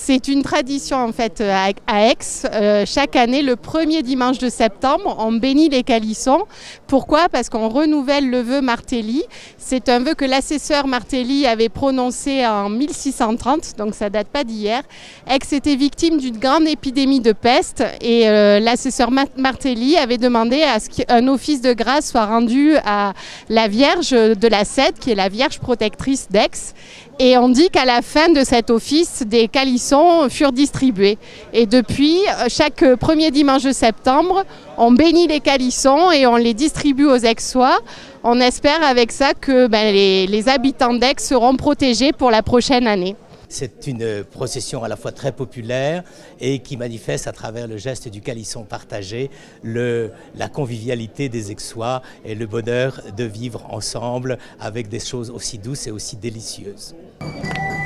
C'est une tradition en fait à Aix. Chaque année, le premier dimanche de septembre, on bénit les calissons. Pourquoi? Parce qu'on renouvelle le vœu Martelly. C'est un vœu que l'assesseur Martelly avait prononcé en 1630, donc ça date pas d'hier. Aix était victime d'une grande épidémie de peste et l'assesseur Martelly avait demandé à ce qu'un office de grâce soit rendu à la Vierge de la Cède, qui est la Vierge protectrice d'Aix. Et on dit qu'à la fin de cet office, des calissons furent distribués. Et depuis, chaque premier dimanche de septembre, on bénit les calissons et on les distribue aux Aixois. On espère avec ça que les habitants d'Aix seront protégés pour la prochaine année. C'est une procession à la fois très populaire et qui manifeste à travers le geste du calisson partagé la convivialité des Aixois et le bonheur de vivre ensemble avec des choses aussi douces et aussi délicieuses.